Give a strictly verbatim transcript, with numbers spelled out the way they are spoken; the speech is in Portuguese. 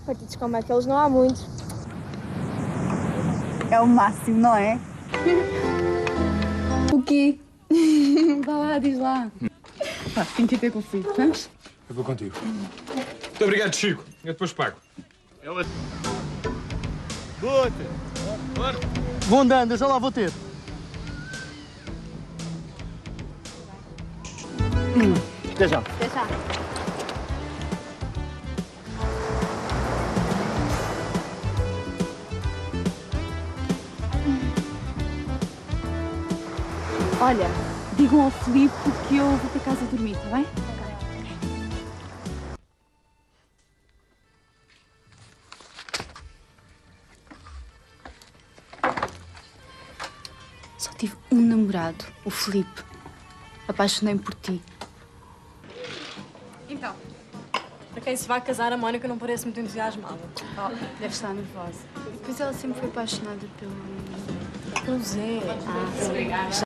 partidos como aqueles não há muitos. É o máximo, não é? O quê? Vá lá, diz lá. Pá, tenho que ir ter com o filho, vamos? Eu vou contigo. Muito obrigado, Chico. Eu depois pago. Vou andando, eu já lá vou ter. Hum, até já. Até já. Olha, digam ao Filipe que eu vou para casa dormir, está bem? Só tive um namorado, o Filipe. Apaixonei-me por ti. Então, para quem se vai casar, a Mónica não parece muito entusiasmada. Oh, deve estar nervosa. Pois ela sempre foi apaixonada pelo... Pelo Zé. Ah, sim.